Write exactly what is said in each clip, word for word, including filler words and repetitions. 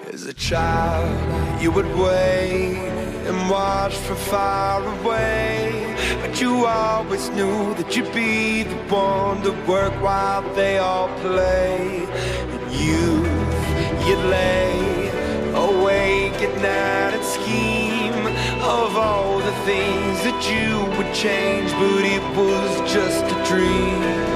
As a child, you would wait and watch from far away, but you always knew that you'd be the one to work while they all play. In youth, you'd lay awake at night and scheme of all the things that you would change, but it was just a dream.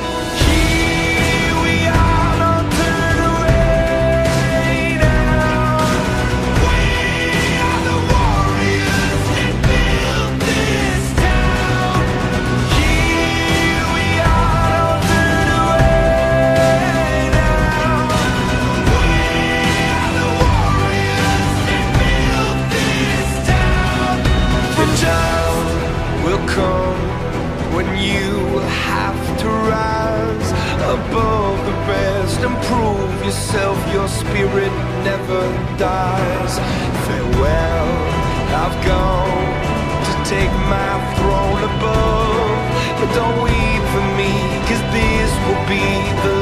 When you will have to rise above the rest and prove yourself, your spirit never dies. Farewell, I've gone to take my throne above, but don't weep for me, 'cause this will be the